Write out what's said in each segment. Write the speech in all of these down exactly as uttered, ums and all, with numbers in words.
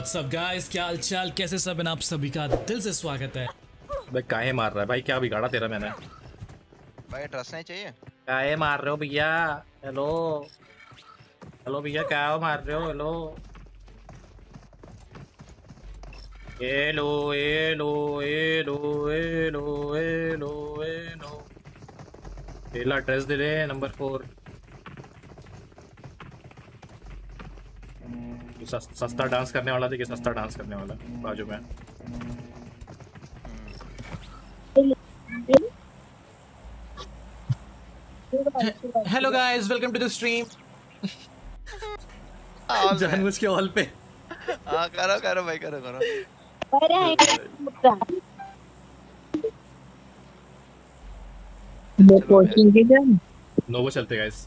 What's up guys, क्या हाल चाल, कैसे सब हैं? आप सभी का दिल से स्वागत है। भाई काहे मार रहा है भाई? क्या बिगाड़ा तेरा मैंने? भाई ट्रस्ट नहीं चाहिए। काहे मार रहे हो भैया? हेलो हेलो भैया, क्या मार रहे हो? Hello hello hello hello hello hello hello पहला ड्रेस दे रहे नंबर फोर। सस, सस्ता डांस करने वाला देखिए, सस्ता डांस करने वाला बाजू में। Hello guys, welcome to the stream. जानबूझ के हॉल पे। हाँ करो करो भाई, करो करो। नोवो चलते गाइस।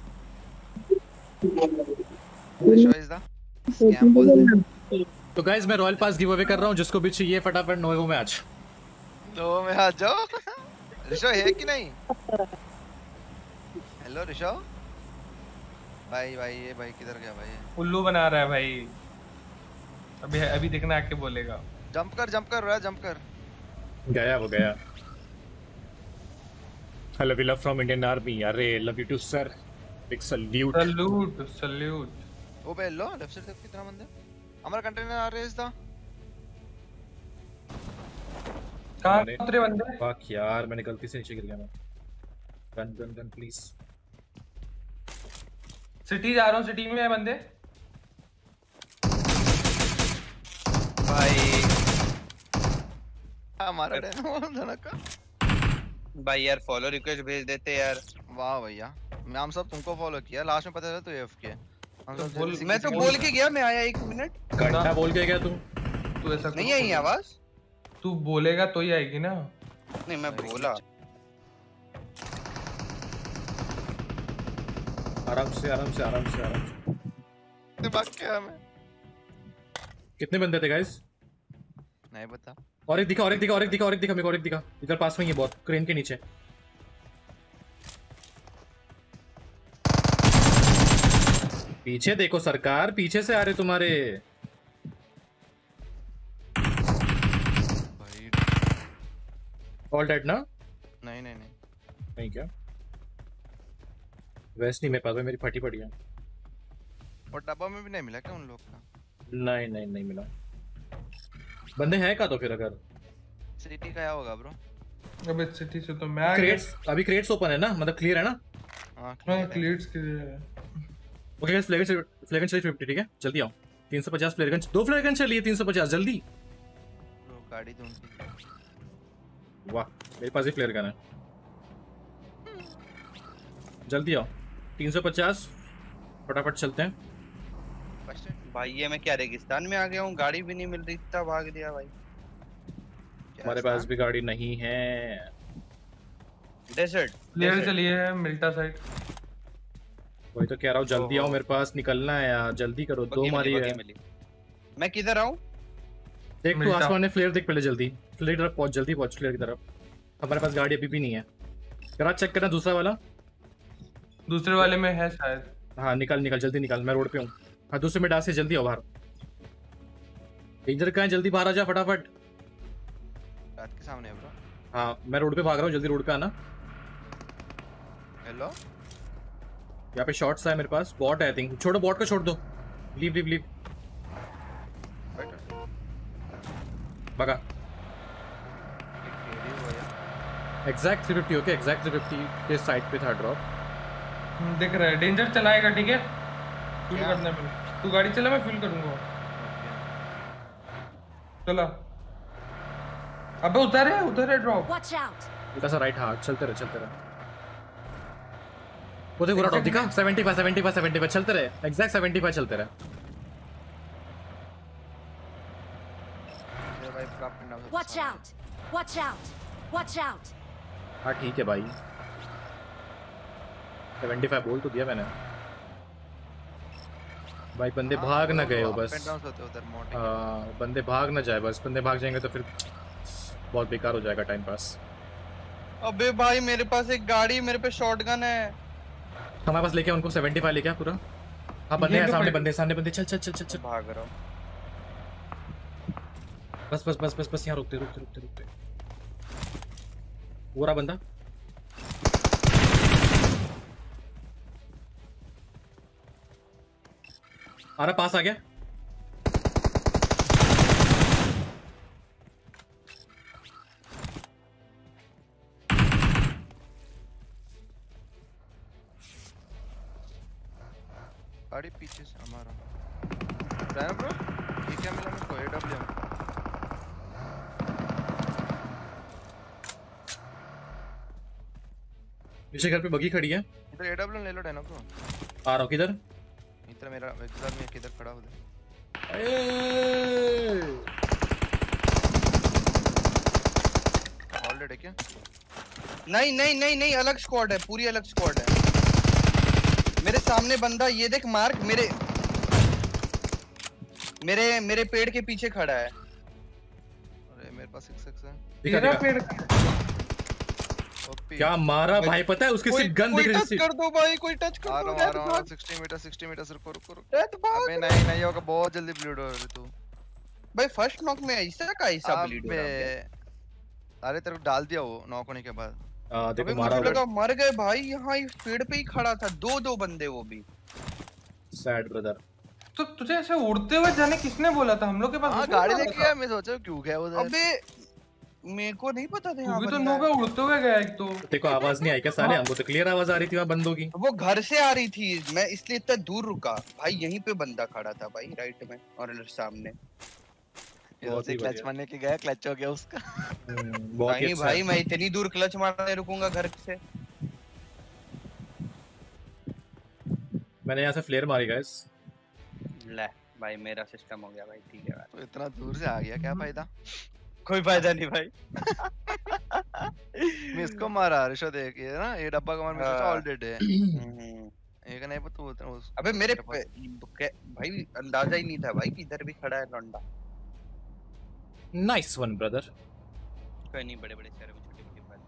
तो गाइस मैं रॉयल पास गिव अवे कर रहा हूँ, जिसको भी चाहिए फटाफट नोवो में आज नोवो में आ जाओ। ऋषो है कि नहीं? हेलो ऋषो भाई। भाई ये भाई किधर गया भाई? उल्लू बना रहा है भाई। अभी अभी देखना आके बोलेगा। जंप कर जंप कर रहा, जंप कर। गया वो गया। Hello love from Indian army. अरे love you too sir, big salute salute salute. ओ बे लो लेफ्ट साइड देख कितना बंदे। हमारा कंटेनर आ रहे हैं इसदा। कहां उतरे बंदे? फक यार, मैंने गलती से नीचे गिर गया मैं। Gun gun gun please. City जा रहा हूं, सिटी में है बंदे भाई। हमारा डेनो धनका भाई यार फॉलो रिक्वेस्ट भेज देते यार। वाह भैया, मैं हम सब तुमको फॉलो किया, लास्ट में पता चला तू एफके। हम तो सब बोल, मैं तो बोल के गया, मैं आया एक मिनट। घंटा बोल के गया तू? तू ऐसा नहीं आई आवाज? तू बोलेगा तो ही आएगी ना। नहीं मैं बोला। आराम से आराम से आराम से आराम से। दिमाग क्या में? कितने बंदे थे गाइस? नहीं पता। और एक दिखा और एक दिखा और एक दिखा और एक दिखा मेरे को और एक दिखा। इधर पास में ही है, बहुत क्रेन के नीचे। पीछे देखो सरकार, पीछे से आ रहे तुम्हारे भाई। ऑल डेड ना? नहीं नहीं नहीं नहीं क्या? वेस्ट नहीं मेरे पास, मेरी फटी पड़ी है। और डब्बा में भी नहीं मिला क्या उन लोग का? नहीं नहीं नहीं मिला। बंदे हैं का? तो फिर अगर सिटी का होगा ब्रो। अबे सिटी से तो मैं क्रेट्स, अभी क्रेट्स ओपन है ना, मतलब क्लियर है ना? हां हां क्लियर्स के लिए। ओके गाइस, फ्लैगन फ्लैगन चाहिए फिफ्टी, ठीक है जल्दी आओ। तीन सौ पचास फ्लैगन, दो फ्लैगन चाहिए तीन सौ पचास जल्दी। ब्रो गाड़ी तो उनकी। वाह मेरे पास ही फ्लेयर गन है, जल्दी आओ। तीन सौ पचास फटाफट चलते हैं। भाई ये मैं क्या रेगिस्तान में आ गया हूँ? गाड़ी भी नहीं मिल रही, इतना भाग दिया भाई। हमारे पास भी गाड़ी नहीं है। डेजर्ट क्लियर चलिए है मिल्टा साइड। वही तो कह रहा हूँ, जल्दी आओ, मेरे पास निकलना है यार, जल्दी करो। दो मारी है। मैं किधर आऊँ? देख तू आसमान में फ्लेयर देख पहले, जल्दी फ्लेयर तरफ पहुंच, जल्दी पहुंच फ्लेयर की तरफ। हमारे पास गाड़ी अभी भी नहीं है। जरा चेक करना दूसरा वाला। दूसरे वाले में है शायद। हाँ निकल निकल जल्दी निकल, मैं रोड पे हूँ। हाँ दूसरे में डाल से जल्दी आओ बाहर। डेंजर कहाँ है? जल्दी बाहर आ जा फटाफट। रात के सामने है ब्रो। हाँ मैं रोड पे भाग रहा हूँ, जल्दी रोड पे आना। हेलो यहाँ पे शॉट्स है मेरे पास। बॉट है आई थिंक, छोड़ो बॉट को, छोड़ दो। लीव लीव लीव भगा। Exact three fifty. Okay exact three fifty के साइड पे था ड्रॉप। दिख रहा है। डेंजर चलाएगा ठीक है, फुल करना है। तू गाड़ी चला, मैं फुल करूंगा। चला। अबे उधर है, उधर है ड्रॉप। Watch out. इधर से राइट। हाँ चलते रहे चलते रहे। वो देखो ड्रॉप दिखा। Seventy five seventy five seventy five चलते रहे, एग्जैक्ट सेवेंटी फाइव चलते रहे। Watch out, watch out, watch out. हाँ ठीक है भाई, सेवेंटी फाइव बोल तो दिया मैंने भाई। बंदे हाँ, भाग ना गए हो बस। हाँ, बंदे भाग ना जाए बस। बंदे भाग जाएंगे तो फिर बहुत बेकार हो जाएगा टाइम पास। अबे भाई मेरे पास एक गाड़ी, मेरे पे शॉटगन है। हमारे पास लेके उनको सेवेंटी फाइव लेके पूरा। हाँ बंदे हैं सामने, बंदे सामने बंदे। चल चल चल चल चल भाग रहा हूँ। बस बस बस बस बस यहाँ रुकते रुकते रुकते रुकते पूरा बंदा आ रहा, पास आ गया। गाड़ी पीछे से हमारा रहना ब्रो। ये क्या मिला मुझको? एडब्ल्यू पीछे घर पे बगी खड़ी है। इधर एडब्ल्यू ले लो डैना ब्रो। आ रहा हूँ, किधर? इधर मेरा इधर में किधर खड़ा हो दे। ऑलरेडी है क्या? नहीं नहीं नहीं नहीं, अलग स्क्वाड है, पूरी अलग स्क्वाड है। मेरे सामने बंदा, ये देख मार्क, मेरे मेरे मेरे पेड़ के पीछे खड़ा है। अरे मेरे पास सिक्स सिक्स है। दिखा, तेरा दिखा। पेड़ ओपी क्या मारा भाई, पता है उसकी कोई- सिर्फ गन कोई दिख रही टच थी। कर दो भाई, कोई टच कर आ दो। रहा हूं आ रहा हूं साठ मीटर साठ मीटर रुको रुको रुको। डेथ भाग। अबे नहीं नहीं होगा, बहुत जल्दी ब्लीड हो रही तू। भाई फर्स्ट नॉक में ऐसा का ऐसा ब्लीड हो रहा है। अबे अरे तेरे को डाल दिया वो नॉक होने के बाद। आ, अबे देखो मारा मुझे लगा मर गए भाई, यहाँ इस पेड़ पे ही खड़ा था, दो दो बंदे वो भी। Sad brother. तो तुझे ऐसे उड़ते हुए जाने किसने बोला था? हम लोग के पास हां रुकने गाड़ी वाला लेके था। गया, मैं सोचा क्यों गया उधर। अबे मेरे को नहीं पता था तू यहाँ भी तो बंदा नोगा है। उड़ते हुए गया एक तो। देखो आवाज नहीं आई क्या साले? हमको तो क्लियर आवाज आ रही थी वहाँ बंदों की। वो घर से आ रही थी, मैं इसलिए इतना दूर रुका भाई। यहीं पे बंदा खड़ा था भाई, राइट में और सामने। बहुत ही क्लच बढ़िया। मारने के गया, क्लच हो गया उसका। हम्म, बहुत ही नहीं अच्छा भाई, है। मैं इतनी दूर क्लच मारने रुकूंगा घर से? मैंने यहाँ से फ्लेयर मारी गाइस। ले भाई, मेरा सिस्टम हो गया भाई। ठीक है भाई, तो इतना दूर से आ गया, क्या फायदा? कोई फायदा नहीं भाई। मैं इसको मारा ऋषो देख ये ना, ये डब्बा कमर में सोचा हाँ। ऑल डेड है। हम्म। एक नहीं पता वो उतना उस अबे मेरे पे, के- भाई अंदाजा ही नहीं था भाई कि इधर भी खड़ा है लौंडा। Nice one brother. कोई नहीं, बड़े बड़े शहरों में छोटी मोटी बातें।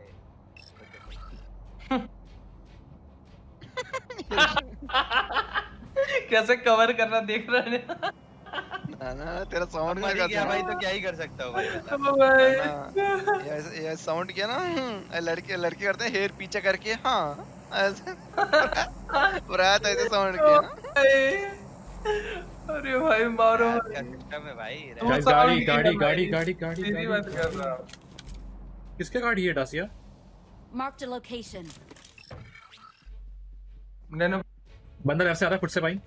कैसे कवर करना देख रहा है ना ना तेरा साउंड मर क्या ही गया करता भाई, तो क्या ही कर सकता हूँ भाई बता। भाई। ना ये ऐसे- ये साउंड किया ना, ये लड़के लड़के करते हैं हेयर पीछे करके। हाँ ऐसे बुरा तो ऐसे साउंड किया। अरे भाई मारो यार, भाई। क्या सिस्टम है भाई। तू गाइस sound गाड़ी किया गाड़ी भाई। गाड़ी गाड़ी गाड़ी सीधी बात गाड़ी। कर रहा हूँ। किसके गाड़ी है Dacia? Marked a location. Nano बंदा लेफ्ट से आ रहा है फुट से भाई।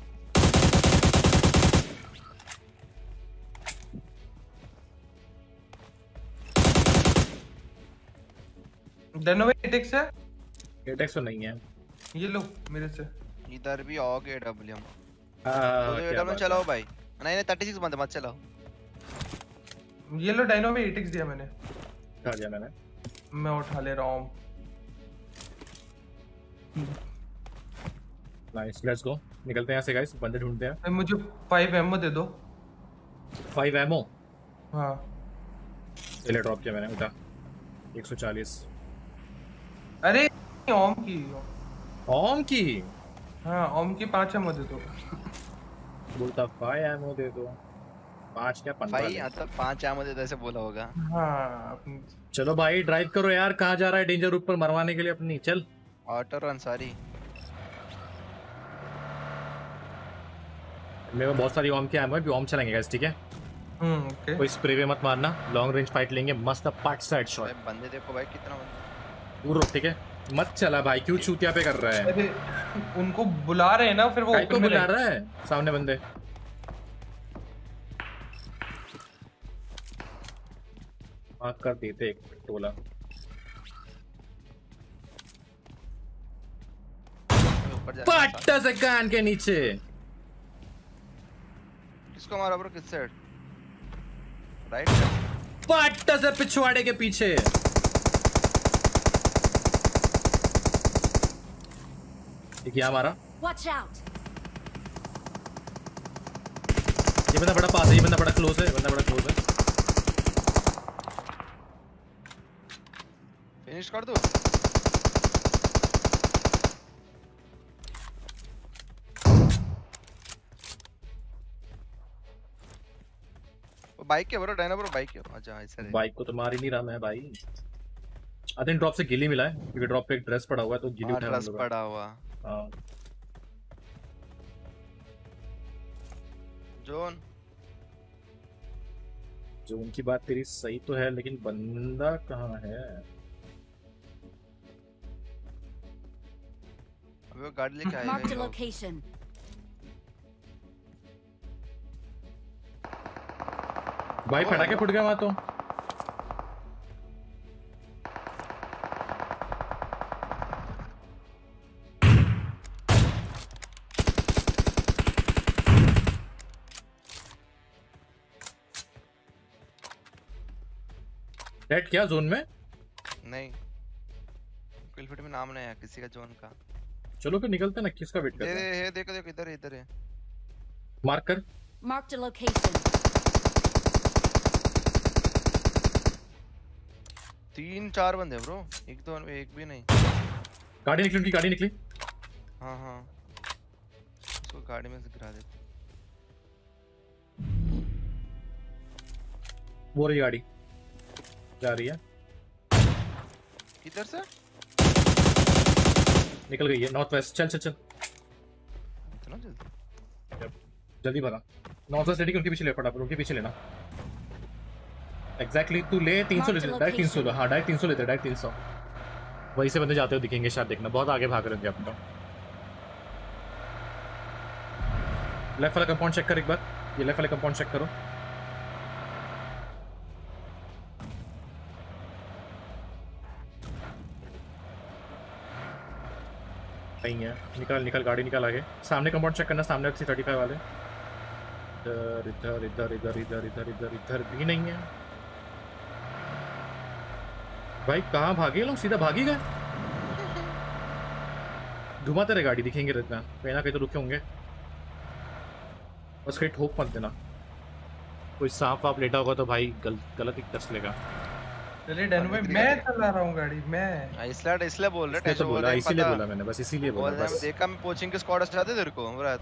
नैनो भाई एटेक्स है। एटेक्स तो नहीं है। ये लो मेरे से। इधर भी ऑग एडब्ल्यू। हाँ, तो क्या एडब्ल्यू बात चलाओ भाई। नहीं नहीं थर्टी सिक्स बंद मत चलाओ। ये लो डायनो में एटेक्स दिया मैंने। है। उठा दिया मैंने। मैं उठा ले रहा हूँ। Nice, let's go. निकलते हैं यहाँ से गाइस, बंदे ढूंढते हैं। भाई मुझे फाइव एमओ दे दो। फाइव एमओ हाँ पहले ड्रॉप किया मैंने। उठा एक सौ चालीस। अरे ओम की। ओम की हाँ ओम की पांच एमओ दे दो। बोलता फाइव एमओ दे दो। पांच क्या पंद्रह भाई दे। यहाँ तो पांच आम मुझे ऐसे बोला होगा। हाँ अपनी चलो भाई ड्राइव करो यार, कहाँ जा रहा है डेंजर ऊपर मरवाने के लिए अपनी। चल ऑटो रन सारी। मेरे पास बहुत सारी ओम की एमओ है, भी ओम चलेंगे गाइस, ठीक है? हम्म ओके। कोई स्प्रे वे मत मारना, लॉन्ग रेंज फाइट लेंगे मस्त पार्ट साइड शॉट। भाई बंदे देखो भाई कितना बंदा। दूर रुक, ठीक है? मत चला भाई, क्यों चूतिया पे कर रहा है? अरे उनको बुला रहे हैं ना, फिर वो काय को open में बुला रहेंगे। रहा है सामने बंदे? मार्क कर देते एक टोला। ऊपर जा। पट्टा से कान के नीचे। किसको मारा ब्रो? किस साइड? राइट। पट्टा से पिछवाड़े के पीछे। एक यहाँ मारा। Watch out! ये बंदा बड़ा पास है, ये बंदा बड़ा क्लोज है, ये बंदा बड़ा क्लोज है। फिनिश कर दो। वो बाइक के ब्रो, डायना ब्रो बाइक के। अच्छा ऐसा है। बाइक को तो मार ही नहीं रहा मैं भाई। आई थिंक ड्रॉप से गिली मिला है क्योंकि ड्रॉप पे एक ड्रेस पड़ा हुआ है तो गिली उठा ड्रेस पड़ा हुआ। हां जोन जोन की बात तेरी सही तो है लेकिन बंदा कहाँ है? अबे वो गाड़ी लेके आएगा Marked a ये लोग। location. भाई फटाके फुट गया वहां तो। डेड क्या जोन में? नहीं किलफिट में नाम नहीं है किसी का जोन का। चलो फिर निकलते हैं ना, किसका वेट ये करते हैं? ये देखो देखो इधर इधर है। मार्क कर। Marked a location. तीन चार बंदे ब्रो, एक दो एक भी नहीं। गाड़ी निकली उनकी, गाड़ी निकली। हाँ हाँ इसको गाड़ी में से गिरा दे। वो रही गाड़ी जा रही है, किधर से निकल गई है नॉर्थ वेस्ट। चल चल चल इतना जल्दी? जल्दी भगा। नॉर्थ वेस्ट रेडी, उनके पीछे ले, फटाफट उनके पीछे लेना। एग्जैक्टली तू ले तीन सौ ले, डायरेक्ट तीन सौ लो। हाँ डायरेक्ट तीन सौ लेते, डायरेक्ट तीन सौ। वहीं से बंदे जाते हो दिखेंगे शायद, देखना बहुत आगे भाग रहे होंगे अपना। लेफ्ट वाला कंपाउंड चेक कर एक बार, ये लेफ्ट वाला कंपाउंड चेक करो। नहीं है, निकाल निकाल गाड़ी निकाल आगे। सामने कंपाउंड चेक करना, सामने सी थर्टी फाइव वाले। इधर इधर इधर इधर इधर इधर इधर इधर भी नहीं है भाई। कहाँ भागे लोग, सीधा भागी गए। घुमाते रहे गाड़ी, दिखेंगे रहना कहीं ना कहीं तो रुके होंगे। बस कहीं ठोक मत देना, कोई सांप वाप लेटा होगा तो भाई गल, गलत ही तरस लेगा। चलिए डैनू भाई मैं चला रहा हूँ गाड़ी मैं। इसलिए इसलिए बोल रहे तो बोला, इसीलिए बोला मैंने, बस इसीलिए बोला बोल बस। देखा मैं कोचिंग के स्क्वाड से जाते तेरे को मुराद।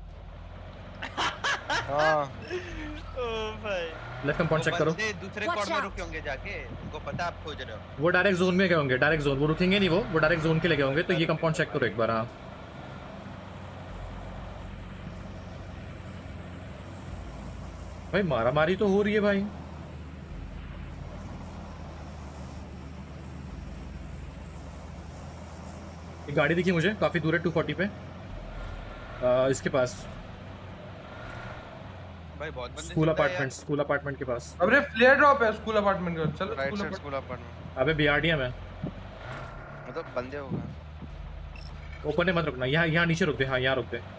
हां ओ भाई लेफ्ट कंपाउंड चेक करो। दूसरे Watch कोड में out. रुके होंगे जाके, उनको पता आप खोज रहे हो। वो डायरेक्ट जोन में गए होंगे, डायरेक्ट जोन। वो रुकेंगे नहीं, वो वो डायरेक्ट जोन के लिए गए होंगे। तो ये कंपाउंड चेक करो एक बार। हाँ भाई मारा मारी तो हो रही है भाई। एक गाड़ी दिखी मुझे काफी दूर है, टू फोर्टी पे आ, इसके पास भाई बहुत बंदे स्कूल अपार्टमेंट, स्कूल अपार्टमेंट के पास। अबे फ्लेयर ड्रॉप है स्कूल अपार्टमेंट का। चलो right school side apartment. School apartment. अबे बीआरडीएम है, मतलब बंदे होगा। ओपन है मत रुकना। यहाँ यहाँ नीचे रुक दे। हाँ यहाँ रुक दे।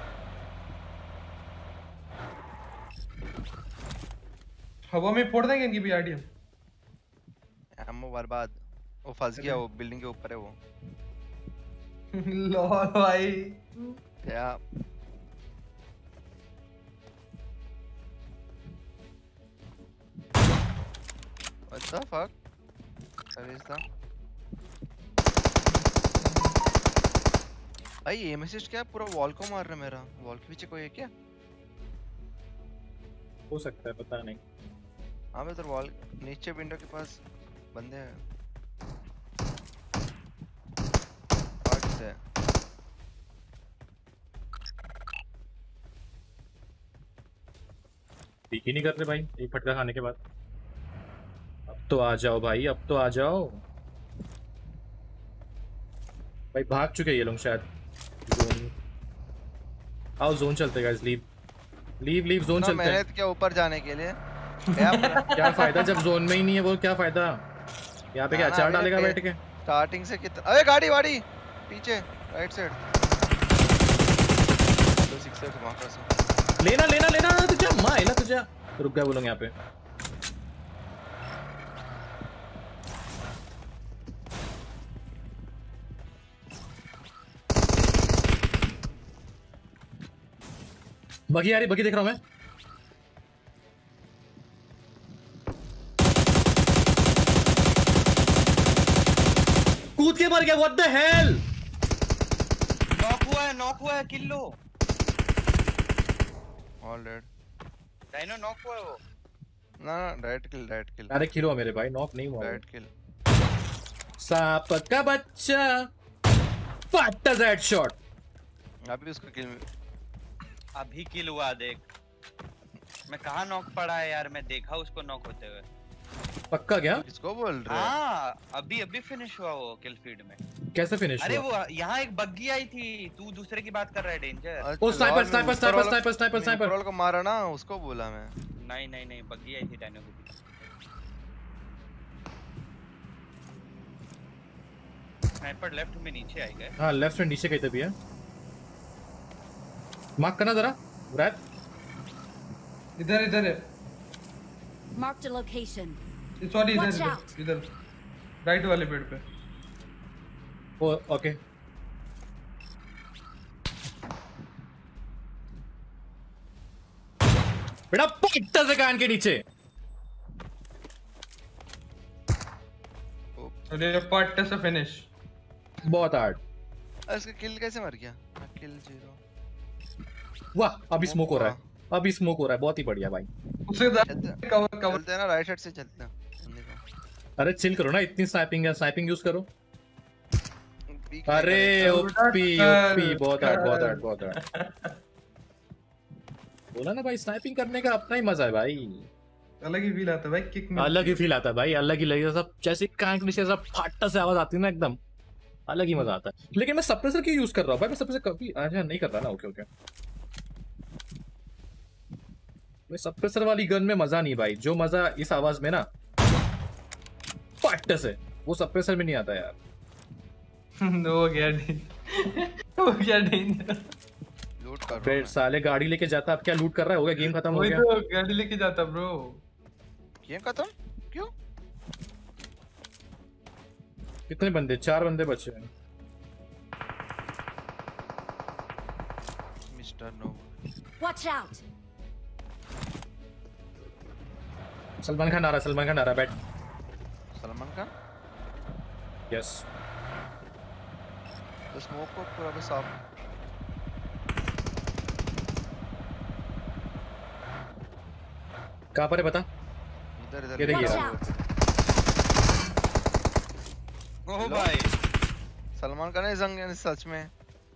हवा में फोड़ देंगे इनकी बीआरडीएम। एमओ बर्बाद। वो फंस गया, वो बिल्डिंग के ऊपर है वो। लॉल भाई क्या What the fuck? Where is that? भाई एम असिस्ट क्या पूरा वॉल को मार रहा है मेरा। वॉल के पीछे कोई है क्या? हो सकता है, पता नहीं। हाँ मैं तो वॉल नीचे विंडो के पास बंदे हैं। पार्ट से ठीक ही नहीं कर रहे भाई एक फटका खाने के बाद। अब तो आ जाओ भाई, अब तो आ जाओ भाई। भाग चुके ये लोग शायद जोन। आओ जोन चलते guys. Leave leave leave zone चलते हैं। मेहनत क्या ऊपर जाने के लिए क्या क्या फायदा जब जोन में ही नहीं है वो, क्या फायदा। यहाँ पे क्या अचार डालेगा बैठ के। स्टार्टिंग से कितना। अरे गाड़ी वाड़ी पीछे राइट साइड। तो सिक्सर घुमा कर से लेना लेना लेना तुझे माइला तुझे। रुक गए वो लोग यहाँ पे। बगी यार, बगी देख रहा हूं मैं। कूद के मर गया। What the hell. नॉक हुआ है, नॉक हुआ है, किल लो। All dead. डायनो नॉक हुआ है वो। ना direct kill direct kill direct kill हुआ मेरे भाई, नॉक नहीं हुआ। डायरेक्ट किल सांप का बच्चा फट दैट शॉट। अभी उसका किल अभी किल हुआ देख, मैं कहाँ नॉक पड़ा है यार, मैं देखा उसको नॉक होते हुए। पक्का क्या? किसको बोल रहे हो? हाँ अभी अभी फिनिश हुआ वो किल फीड में। कैसे फिनिश अरे हुआ? वो यहाँ एक बग्गी आई थी, तू दूसरे की बात कर रहा है डेंजर। ओ sniper sniper sniper sniper sniper sniper ऊपर को मारा ना, उसको बोला मैं। नहीं नहीं नहीं बग्गी आई थी डायनो की। स्नाइपर लेफ्ट में नीचे आई गए। हाँ लेफ्ट में नीचे कहीं तो भी है। मार्क करना जरा ब्रैड। इधर इधर है। Marked a location. सॉरी इधर Watch इधर out. इधर राइट वाले पेड़ पे। ओ ओके बेटा पट्टा से कान के नीचे। अरे पार्ट से फिनिश बहुत हार्ड। इसका किल कैसे मर गया? Kill zero. वाह अभी स्मोक हो रहा है, अभी स्मोक हो रहा है, बहुत ही बढ़िया भाई। उसे चलते कवर कवर चलते हैं ना, राइट साइड से चलते हैं। अरे चिल करो ना, इतनी स्नाइपिंग है, स्नाइपिंग यूज करो। पीक अरे नहीं ओपी ओपी बहुत हार्ड बहुत हार्ड बहुत हार्ड। बोला ना भाई स्नाइपिंग करने का अपना ही मजा है भाई, अलग ही फील आता है भाई किक में। अलग ही फील आता है भाई, अलग ही लगेगा सब, जैसे कान के नीचे सब फाटा से आवाज आती है ना, एकदम अलग ही मजा आता है। लेकिन मैं सप्रेसर क्यों यूज कर रहा हूँ भाई? मैं सप्रेसर कभी अच्छा नहीं कर रहा ना। ओके ओके मैं सप्रेसर वाली गन में मजा नहीं भाई, जो मजा इस आवाज में ना फाटा से, वो सप्रेसर में नहीं आता यार। हो गया हो गया डेंजर। लूट कर फिर साले गाड़ी लेके जाता, अब क्या लूट कर रहा है? हो गया गेम खत्म हो वही गया। तो गाड़ी लेके जाता ब्रो। गेम खत्म क्यों? कितने बंदे? चार बंदे बचे हैं। Mister no Watch out. Salman Khan आ रहा, सलमान खान आ रहा, बैठ। सलमान खान यस तो स्मोक को पूरा बस साफ। कहाँ पर है बता? इधर इधर ये देखिए। Watch out. ओ भाई सलमान खान है जंग है सच में।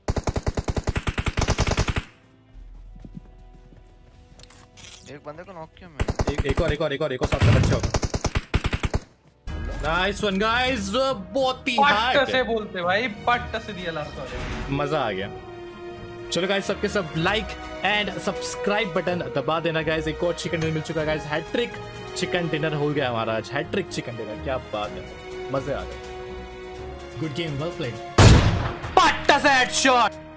एक बंदे को नॉक किया मैं। एक एक और एक और एक और एक और साथ में बच्चा होगा। नाइस वन गाइस, बहुत ही पट्ट हार्ड से बोलते भाई, पट्ट से दिया लास्ट वाले। मजा आ गया। चलो गाइस सबके सब लाइक एंड सब्सक्राइब बटन दबा देना गाइस। एक और चिकन डिनर मिल चुका है गाइस, हैट्रिक चिकन डिनर हो गया हमारा आज, हैट्रिक चिकन डिनर, क्या बात है, मजे आ गए। Good game, well played. पट्टा से हेडशॉट।